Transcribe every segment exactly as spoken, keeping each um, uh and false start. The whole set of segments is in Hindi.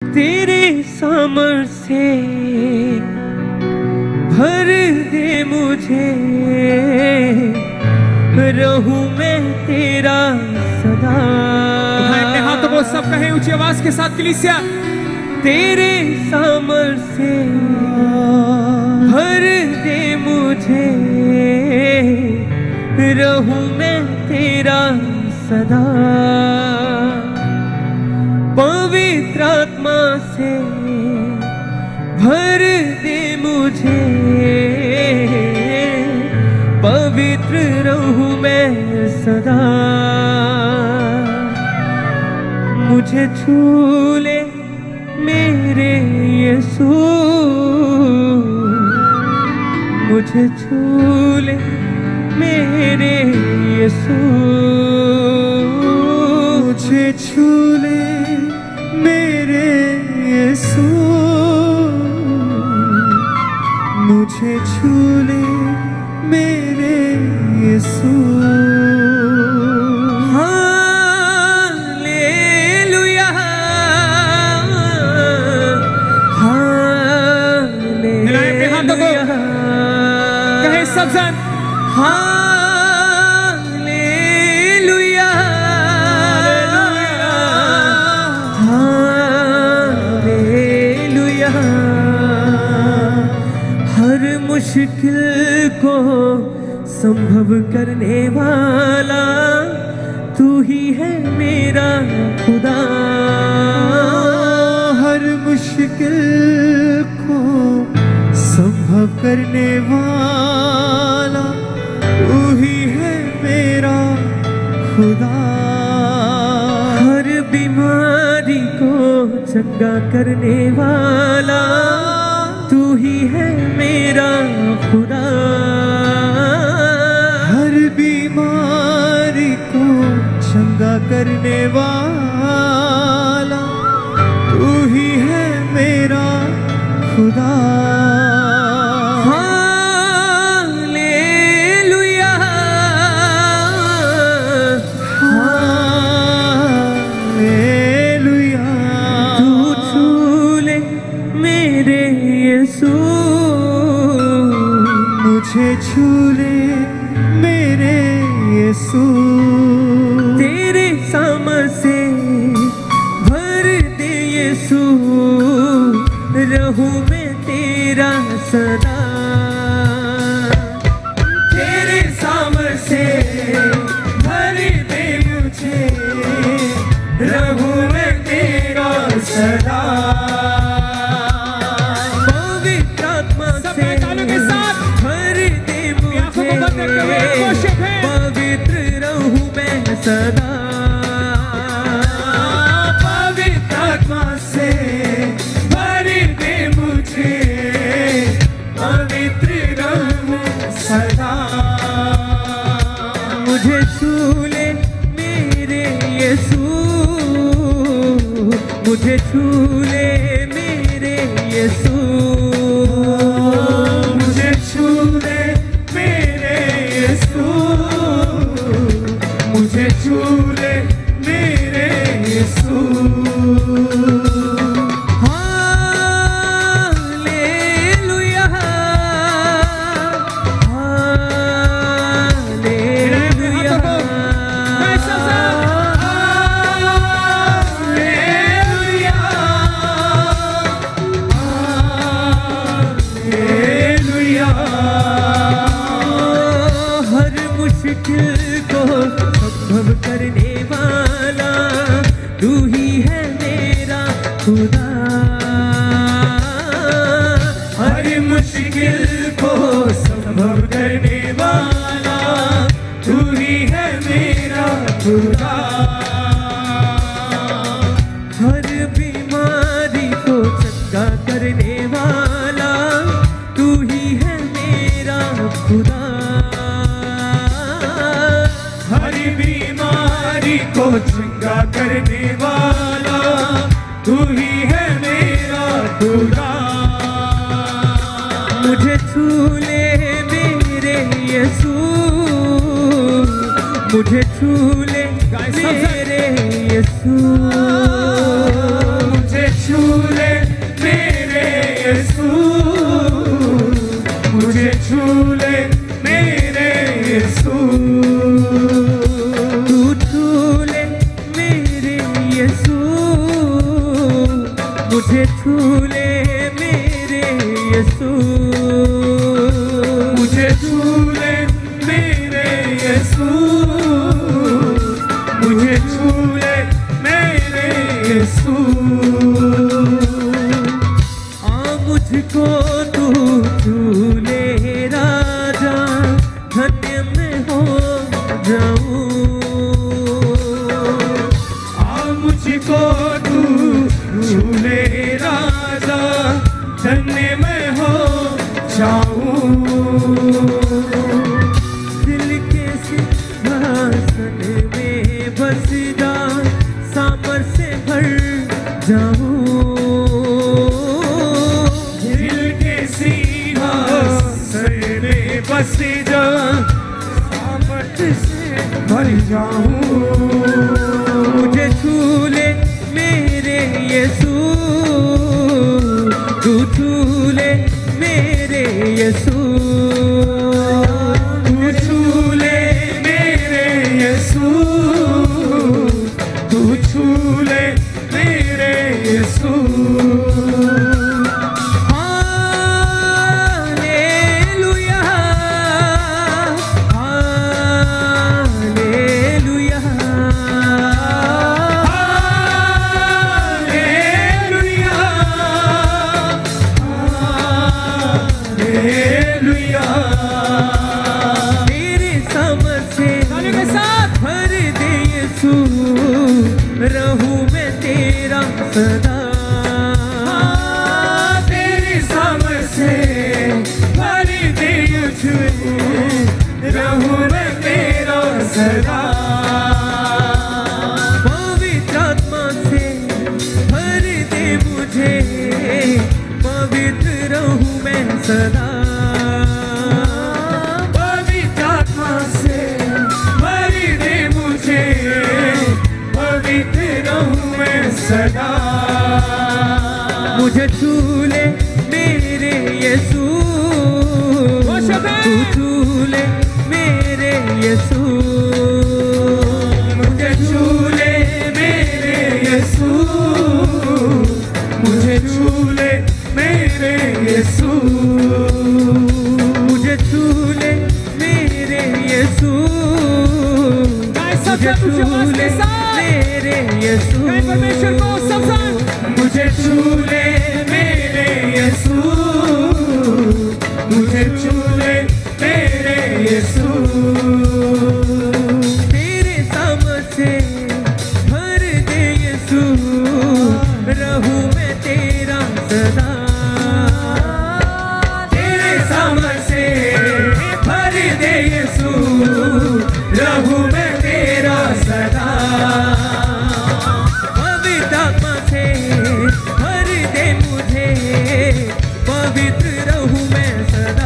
तेरे सामर से भर दे मुझे, रहूं मैं तेरा सदा। उठाए अपने हाथों को, सब कहें ऊंची आवाज के साथ कलीसिया। तेरे सामर से भर दे मुझे, रहूं मैं तेरा सदा। पवित्र आत्मा से भर दे मुझे, पवित्र रहूं मैं सदा। मुझे छू ले मेरे यीशु, मुझे छू ले मेरे यीशु, मुझे छू ले मेरे यीशु, मुझे छू ले मेरे यीशु। हालेलुया, हालेलुया, कहे सब जन हालेलुया, हालेलुया। हर मुश्किल को संभव करने वाला तू ही है मेरा खुदा। हर मुश्किल को संभव करने वाला तू ही है मेरा खुदा। हर बीमारी को चंगा करने वाला तू ही है मेरा खुदा। हर बीमारी को चंगा करने वाला तू ही है मेरा खुदा। Hallelujah, hallelujah. तू छू ले मेरे यीशु, मुझे छू ले मेरे यीशु। तेरे सामर से भर दे यीशु, रहूं मैं तेरा सदा। तेरे सामर से भर दे मुझे, रहूं मैं तेरा सदा। पवित्र आत्मा से भर दे मुझे, पवित्र रहूं मैं सदा। पवित्र आत्मा से भर दे मुझे, पवित्र रहूं सदा। मुझे छू ले मेरे यीशु, मुझे छू ले मेरे यीशु, मुझे छू ले मेरे यीशु, मुझे छू ले मेरे यीशु। Hallelujah, hallelujah, hallelujah, hallelujah. हर मुश्किल को संभव करने वाला तू ही है मेरा खुदा। हर मुश्किल को संभव करने वाला तू ही है मेरा खुदा। हर बीमारी को चंगा करने वाला तू ही है मेरा खुदा। हर बीमारी को चंगा करने वाला तू ही है मेरा खुदा। मुझे छू ले मेरे यीशु, मुझे छू ले मेरे यीशु, मुझे छू मुझे छू ले मेरे यीशु, मुझे छू ले मेरे यीशु, मुझे छू ले मेरे यीशु। आ मुझको तू छू ले राजा, धन्य मैं हो जाऊं। आ मुझको तू छू ले राजा, धन्य मैं हो जाऊं। दिल के सिंहासन में बस जा, सामर्थ से भर जाऊं। दिल के सिंहासन में बस जा, सामर्थ से भर जाऊं। मुझे छू ले मेरे यीशु, तू छू ले मेरे यीशु, तू छू ले मेरे यीशु, तू छू ले मेरे यीशु। Hallelujah, hallelujah, hallelujah, hallelujah. तेरे समझ से के साथ भर दे यीशु, रहूं मैं तेरा सदा। तेरी समझ से भर दे यीशु, रहूं मैं तेरा सदा। पवित्र आत्मा से भर दे मुझे, पवित्र रहूं मैं सदा। पवित्र आत्मा से भर दे मुझे, पवित्र रहूं मैं सदा। मुझे छू ले मेरे यीशु, तू छू ले मेरे यीशु, मुझे छू ले मेरे यीशु, मुझे छू ले मेरे यीशु। मुझे छू ले मेरे यीशु, मुझे छू ले मेरे यीशु, परमेश्वर को सब संग मुझे छू ले मेरे यीशु, मुझे छू ले मेरे यीशु। तेरे समझ से भर दे यीशु, रहूं मैं तेरा सदा। तेरे समझ से भर दे यीशु, रहूं मैं तेरा सदा। पवित्र आत्मा से भर दे मुझे, पवित्र रहूं मैं सदा।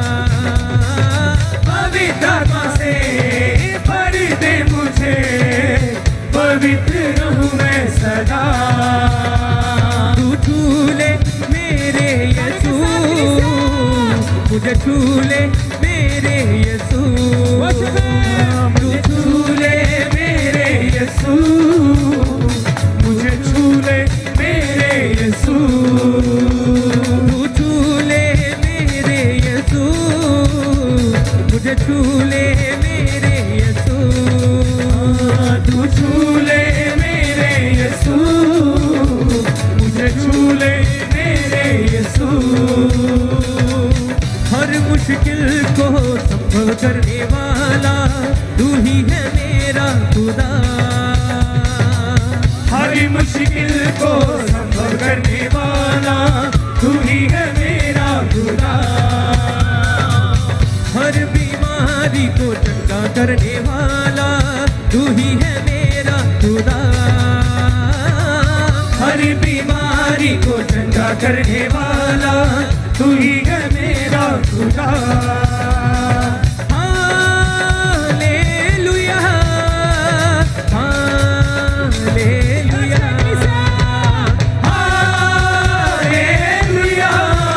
पवित्र आत्मा से भर दे मुझे, पवित्र रहूं मैं सदा। तू छू ले मेरे यीशु, मुझे छू ले मेरे यीशु, तू छू ले मेरे यीशु, मुझे छू ले मेरे यीशु। तू छू ले मेरे यीशु, मुझे छू ले मेरे यीशु, तू छू ले मेरे यीशु, मुझे छू ले मेरे यीशु। हर मुश्किल को संभव करने वाला तू ही है मेरा खुदा। हर मुश्किल को संभव करने वाला तू ही है मेरा खुदा। हर बीमारी को चंगा करने वाला तू ही है मेरा खुदा। हर बीमारी को चंगा करने वाला तू ही है मेरा खुदा। Hallelujah, hallelujah, hallelujah,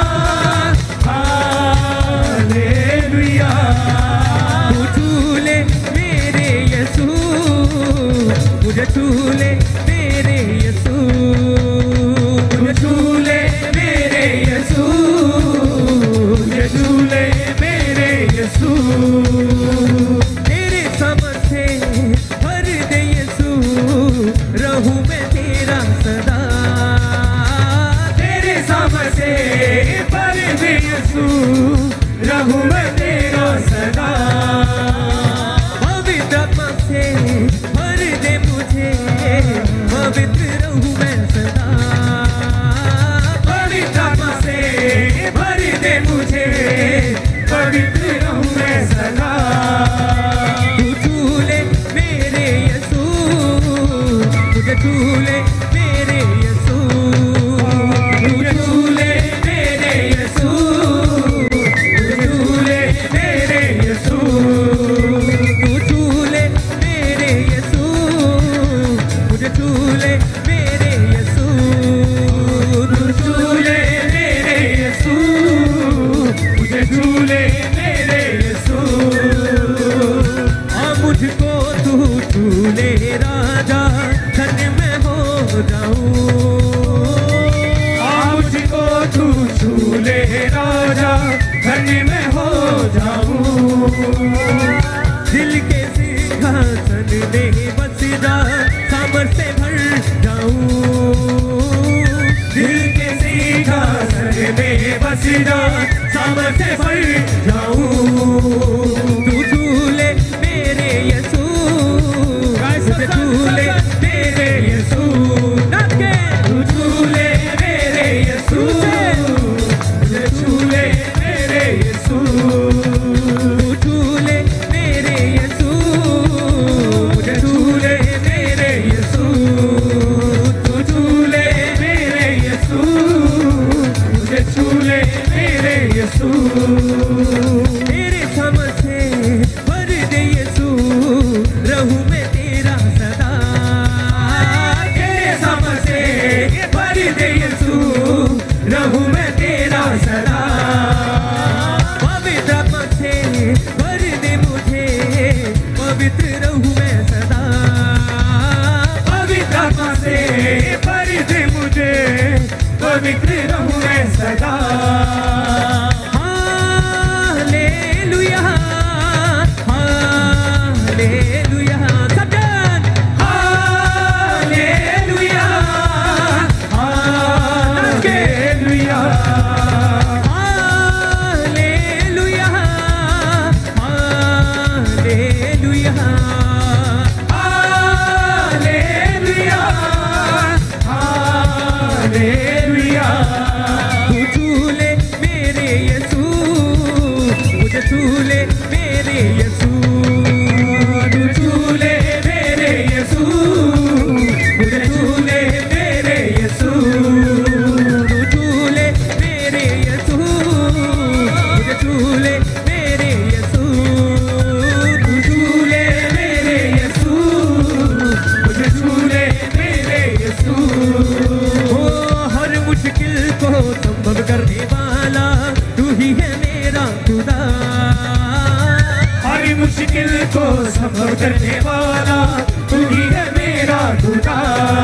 hallelujah. तू छू ले मेरे यीशु, मुझे छू ले मेरे यीशु, मुझे छू सजदा सामर्थ्य भर जाऊं। तू झूले मेरे यसू, मुझे झूले मेरे यसू, नाच के तू झूले मेरे यसू, मुझे झूले मेरे यसू। तू झूले मेरे यसू, मुझे झूले मेरे यसू, तू झूले मेरे यसू, मुझे झूले मेरे यसू। मेरे समझ से भर दे यसू, रहूं मैं तेरा सदा। तेरे समझ से भर दे यसू, रहूं मैं तेरा सदा। पवित्र आत्मा से भर दे मुझे, पवित्र रहूं मैं सदा। पवित्र आत्मा से भर दे मुझे, पवित्र रहूं मैं सदा। हालेलुया, हालेलुया, सजन hallelujah, hallelujah, hallelujah, hallelujah, hallelujah, hallelujah. तू झूले मेरे यसू, मुझे झूले मेरे यसू, तू झूले मेरे यसू, मुझे झूले मेरे यसू। तू झूले मेरे यसू, मुझे झूले मेरे यसू, तू झूले मेरे यसू, मुझे झूले मेरे यसू। ओ हर मुश्किल को संभव करने वाला तू ही है मेरा खुदा। हर मुश्किल को संभव करने वाला तू ही है मेरा खुदा।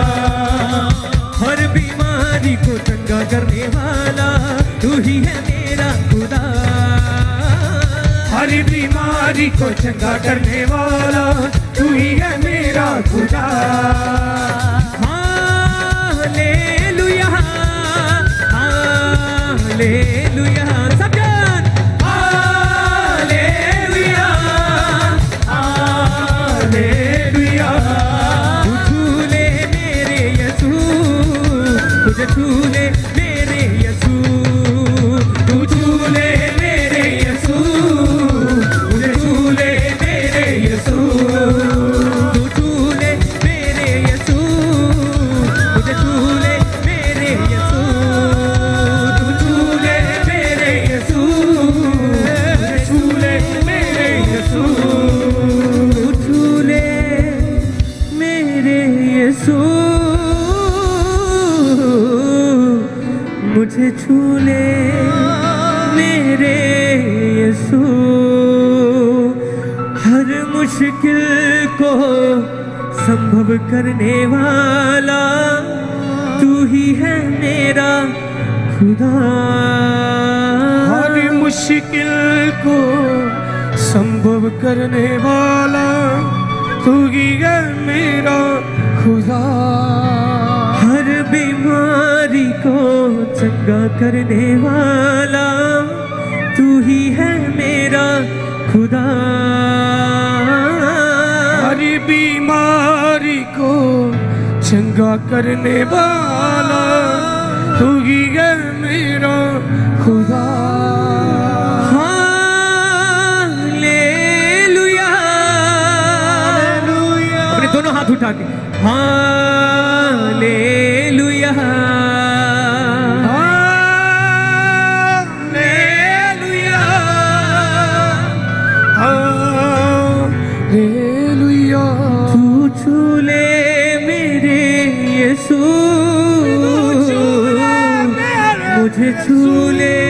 हर बीमारी को चंगा करने वाला तू ही है मेरा खुदा। हर बीमारी को चंगा करने वाला तू ही है मेरा खुदा। हालेलुया, हालेलुया, सजन हालेलुया, हालेलुया। तू झूले मेरे यसू, मुझे झूले मेरे यसू, तू झूले मेरे यसू, मुझे झूले मेरे यसू। तू झूले मेरे यसू, मुझे झूले मेरे यसू, तू झूले मेरे यसू, मुझे झूले मेरे यसू। तू झूले मेरे यसू, मुझे झूले मेरे यसू। हर मुश्किल को संभव करने वाला तू ही है मेरा खुदा। हर मुश्किल को संभव करने वाला तू ही है मेरा खुदा। हर बीमारी को चंगा करने वाला तू ही है मेरा खुदा। हर बीमारी को चंगा करने वाला तू ही है मेरा खुदा। हालेलुया, अपने दोनों हाथ उठा के हालेलुया, हालेलुया, हालेलुया। तू झूले मेरे यीशु, मुझे झूले